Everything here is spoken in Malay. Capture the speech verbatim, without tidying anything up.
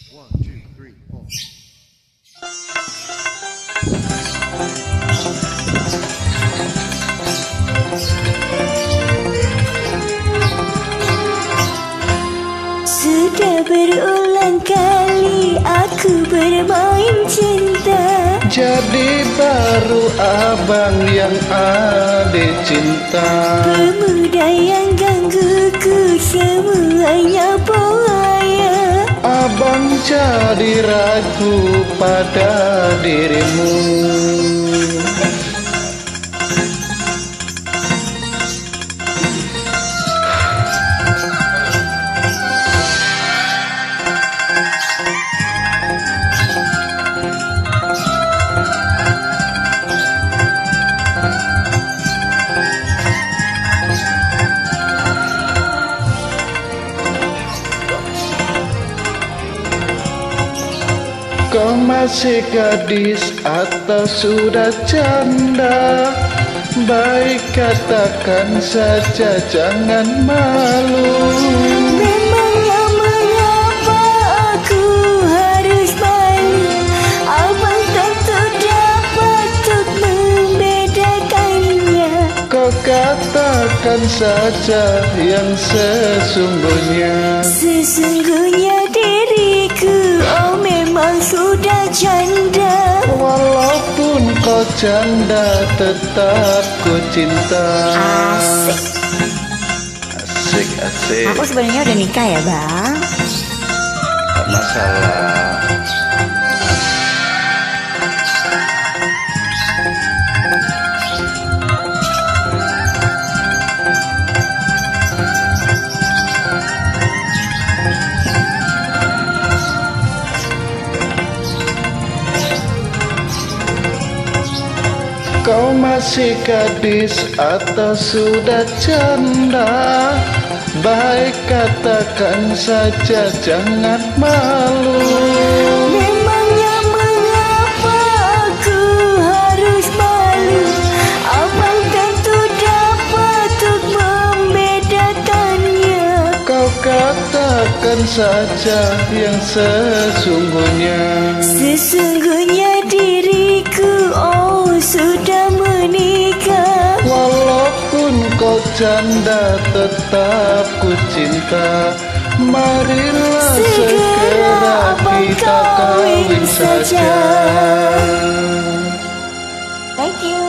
Sudah berulang kali aku bermain cinta, jadi baru abang yang adik cinta. Pemuda yang gangguku semuanya buaya. Abang jadi ragu pada dirimu. Kau masih gadis atau sudah janda? Baik katakan saja, jangan malu. Memangnya mengapa aku harus malu? Abang tentu dapat untuk membedakannya. Kau katakan saja yang sesungguhnya. Sesungguhnya diriku oh memang sudah janda. Walaupun kau janda tetap ku cinta. Asik. Asik, asik. Aku sebenarnya udah nikah ya bang. Tak masalah. Kau masih gadis atau sudah janda? Baik katakan saja, jangan malu. Memangnya mengapa aku harus malu? Abang tentu dapat untuk membedakannya. Kau katakan saja yang sesungguhnya. Sesungguhnya diriku oh sudah menikah. Walaupun kau janda tetap ku cinta. Marilah segera kita kawin saja. Thank you.